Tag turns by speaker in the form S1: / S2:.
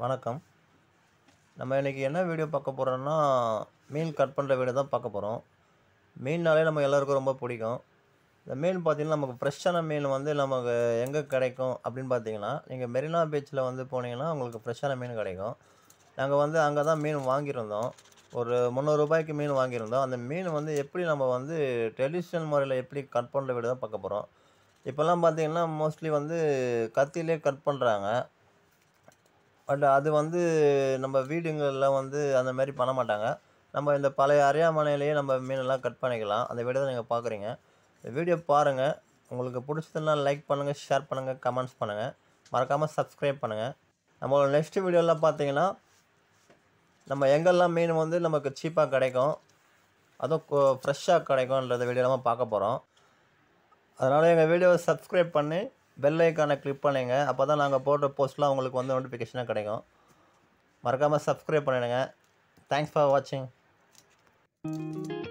S1: வணக்கம். நம்ம இன்னைக்கு என்ன வீடியோ பார்க்க போறோம்னா, மீன் கட் பண்ற வீடியோ தான் பார்க்க போறோம். மீன்னாலே நம்ம எல்லாருக்கும் ரொம்ப பிடிக்கும். இந்த மீன் பார்த்தீங்கன்னா, நமக்கு ஃப்ரெஷ்ஷான மீன் வந்து நமக்கு எங்க கிடைக்கும் அப்படின்னு பார்த்தீங்கன்னா, நீங்க மெரினா பீச்ல வந்து போனீங்கன்னா, உங்களுக்கு ஃப்ரெஷ்ஷான மீன் கிடைக்கும். நாங்க வந்து அங்க தான் மீன் வாங்கியிருந்தோம். ஒரு ரூ. 300க்கு மீன் வாங்கியிருந்தோம். அந்த மீன் வந்து எப்படி நம்ம வந்து ட்ரெடிஷனல் முறையில எப்படி கட் பண்ற வீடியோ தான் பார்க்க போறோம். இப்பலாம் பார்த்தீங்கன்னா, மோஸ்ட்லி வந்து கத்தியிலே கட் பண்றாங்க. பட் அது வந்து நம்ம வீடுங்கள்ல வந்து அந்த மாரி பண்ண மாட்டாங்க. நம்ம இந்த பழைய அரியாமனையிலேயே நம்ம மீனெல்லாம் கட் பண்ணிக்கலாம். அந்த வீடியோ தான் நீங்க பார்க்குறீங்க. இந்த வீடியோ பாருங்க. உங்களுக்கு புடிச்சதுன்னா லைக் பண்ணுங்க, ஷேர் பண்ணுங்க, கமெண்ட்ஸ் பண்ணுங்க. மறக்காம சப்ஸ்கிரைப் பண்ணுங்க. நம்மளோட நெக்ஸ்ட் வீடியோல பார்த்தீங்கன்னா, நம்ம எங்கெல்லாம் மீன் வந்து நமக்கு சீப்பா கிடைக்கும், அதுவும் ஃப்ரெஷ்ஷா கிடைக்கும்ன்றத வீடியோ நம்ம பார்க்க போறோம். அதனால எங்க வீடியோவ சப்ஸ்கிரைப் பண்ணி, பெல் ஐகான கிளிக் பண்ணுங்க. அப்பதான் நாங்க போடுற போஸ்ட்லாம் உங்களுக்கு வந்து நோட்டிஃபிகேஷனா கிடைக்கும். மறக்காம சப்ஸ்கிரைப் பண்ணிடுங்க. தேங்க்ஸ் ஃபார் வாட்சிங்.